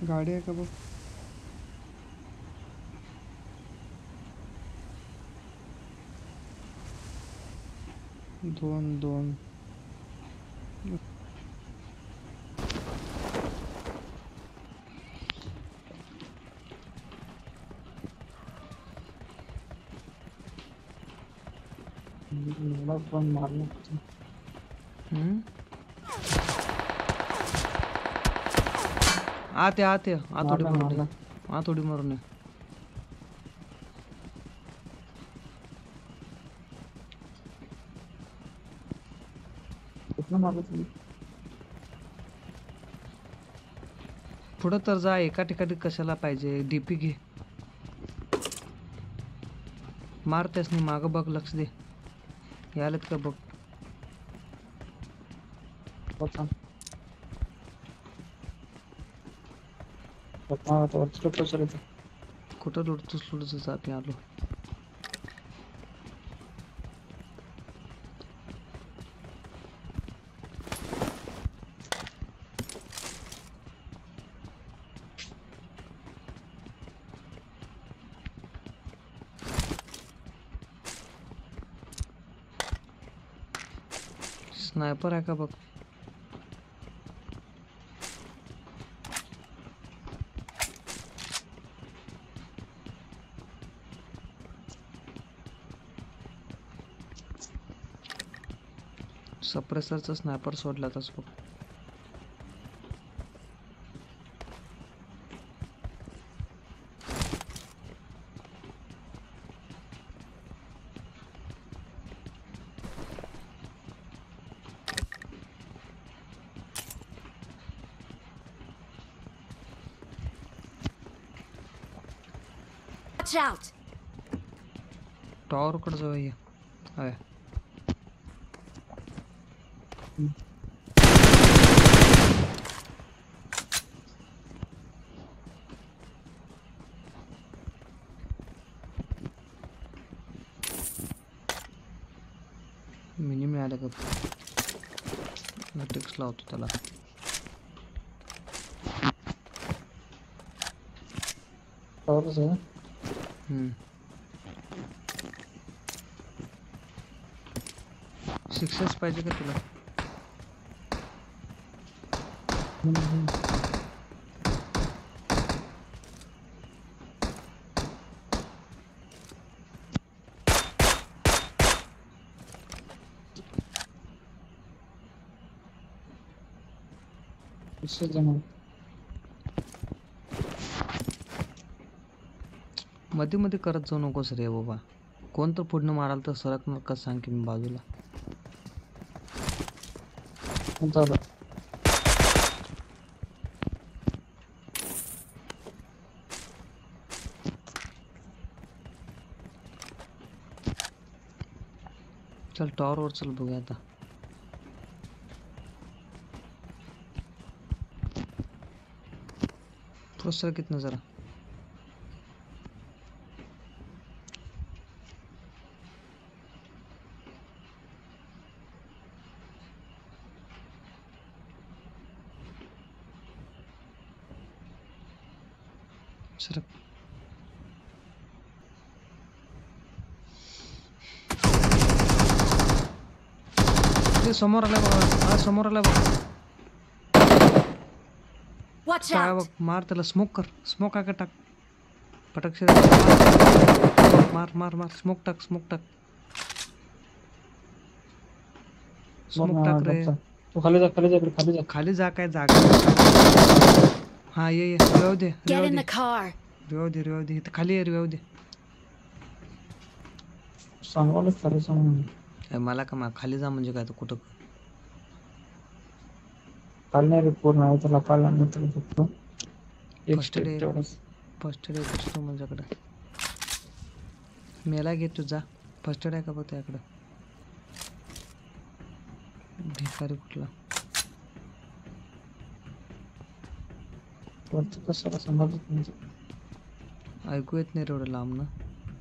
गाडी आहे का बघ. दोन दोन मला पण मारलं. आते आते आतोडी मारलं मारून मारलं. आतोडी मारून कुठनं मारलं तुम्ही? पुढं तर जा. एका ठिकाणी कशाला पाहिजे. डीपी घे. मारतेस नाही. मागं बघ. लक्ष दे. यालेत का बघ. होता होता वरती प्रचार येतो. कुठं लुडतोस लुडत जाते. आलो. स्नायपर आहे का बघ. सप्रेसरचा स्नायपर सोडला तस बघ. Watch out! टॉवर कडे जाऊया. आहे. मिनी मिळालं का. टेक्स लावतो त्याला. टॉवरच आहे. सिक्सेस पाहिजे का तुला. मध्ये मध्ये करत जाऊ नकोस रे बाबा. कोण तर पुढनं माराल तर सरकणार का सांग की मी बाजूला. चालू चल टॉवर वर चल बघूया आता. थोडं सरकीत ना जरा. सरक. ते समोर आलाय बघा. हा समोर आलाय बघ. Watch काय out! बघ. मार त्याला. स्मोक कर. स्मोक आहे का टाक. पटक. मार मार मार. स्मोक टाक. स्मोक टाक. स्मोक टाक रे. तू खाली जा खाली जा इकडे खाली जा. खाली जा. काय जागा. हा ये रिवाव दे. Get रिवाव in they. the car! रिवाव दे. रिवाव दे. इथं खाली आहे. रिवाव दे. सांगावलं खाली सांग. मला का खाली जा म्हणजे काय तर कुठं. खाली नाही रे पूर्ण आहे त्याला पाला नंतर फक्त एक फर्स्ट स्टेप डे. तेवढंच. फर्स्ट डे करतो माझ्याकडे. मेला घे तुझा. फर्स्ट डे आहे का बघ त्याकडं. भिकारी कुठला. वरती कशाला समजत नाही. ऐकू येत नाही रे एवढं लांब ना.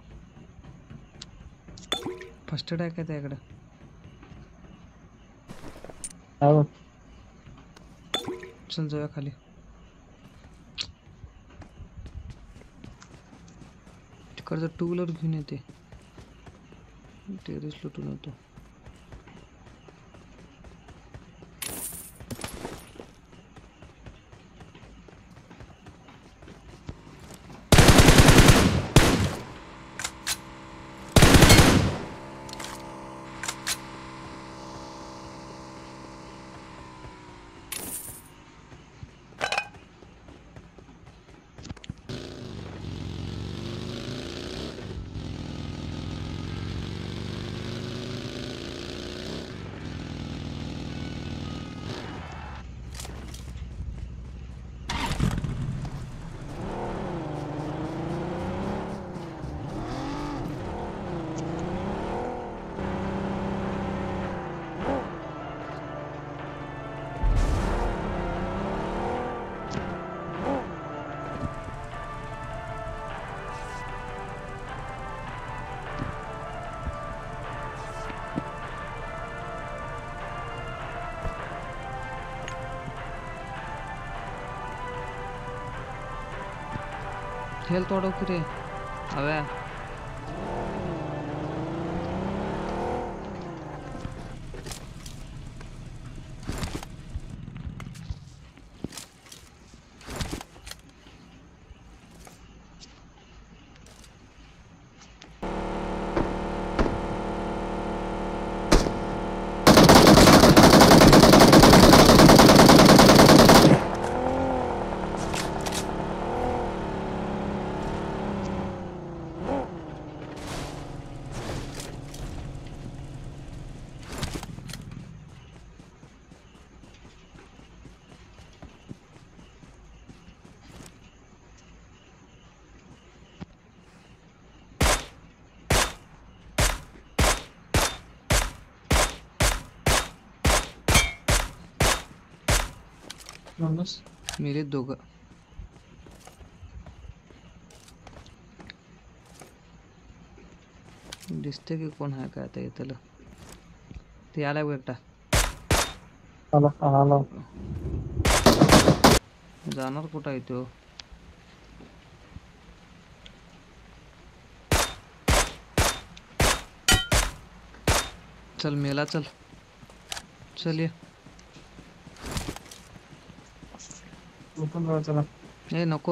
फर्स्ट डे आहे का त्याकडं. चल जाऊया खाली. इकडचा टू व्हीलर घेऊन येते, टेरेस लुटून येतो. हेल्थ वाढव की रे हव्या. बस मेरे दोघं. दिसते की कोण आहे काय आता येतलं. ते आलाय बघ एकटा. आला जाणार कुठं आहे तो. चल मेला चल. चल ये. चला ए नको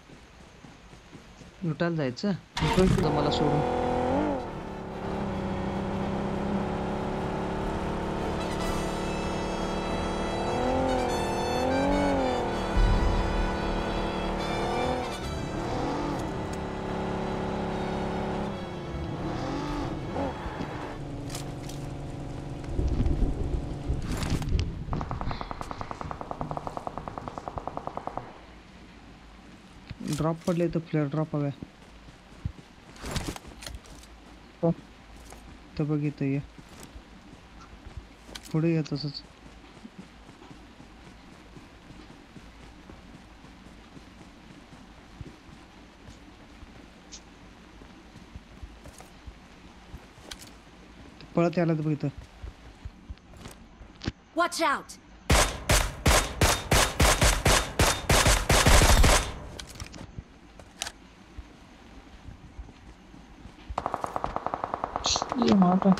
लुटायला जायचं तर मला सोडून. ड्रॉप पडले तर फ्लेअर ड्रॉप हव्या. तर बघ इथं ये पुढे ये तसंच. पळत यायला तर बघ इथं. Watch out! ये माटा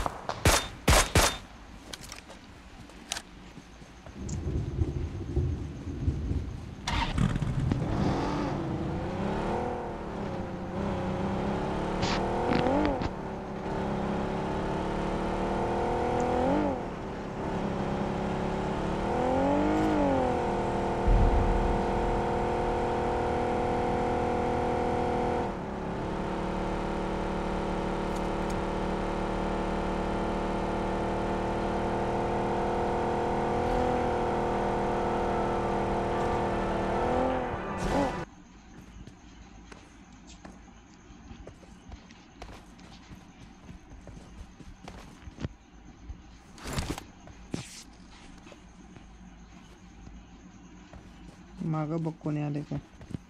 मागं बघ कोणी आले का.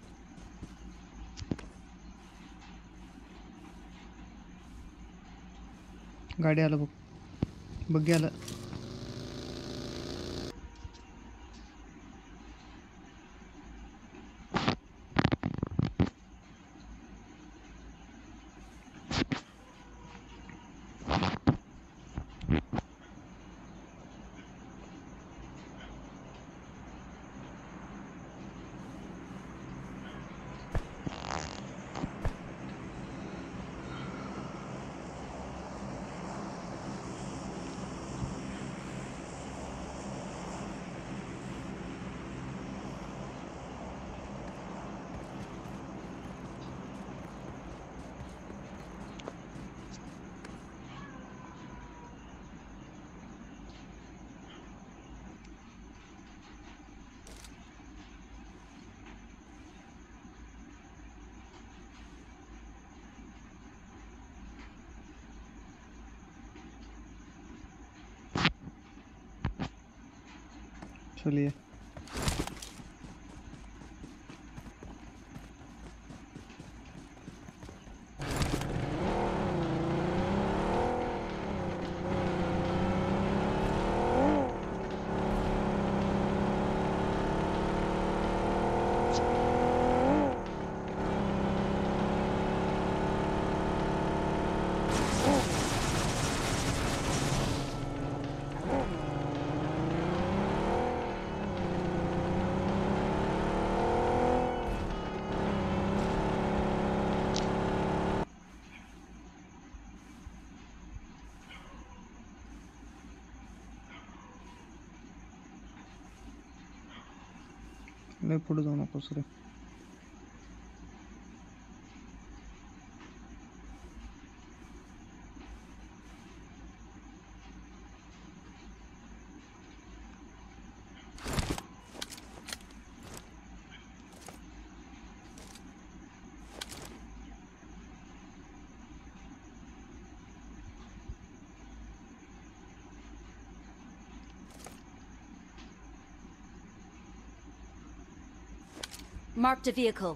गाडी आलं बघ. बघ आलं. चलिए लय पुढे जाऊ नकोस रे. Marked a vehicle.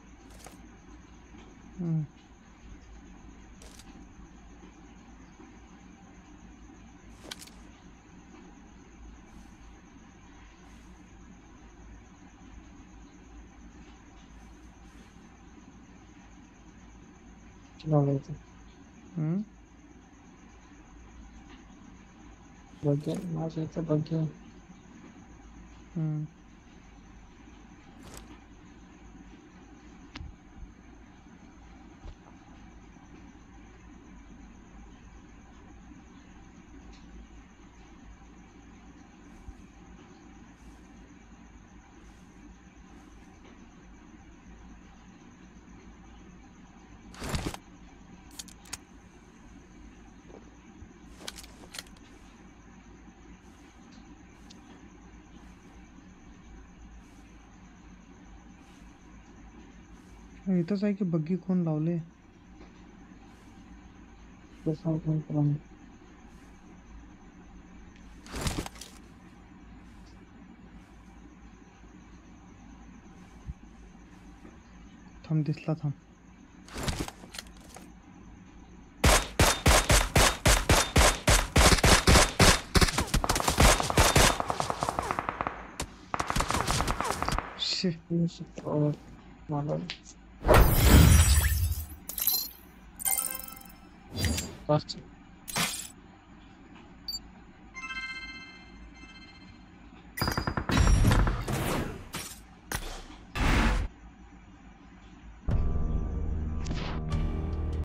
चलो लेते बग्गे मार लेते बग्गे. इथंच आहे की बग्गी कोण लावले. कसं पण करून थांब दिसला थांब. और मालूम बस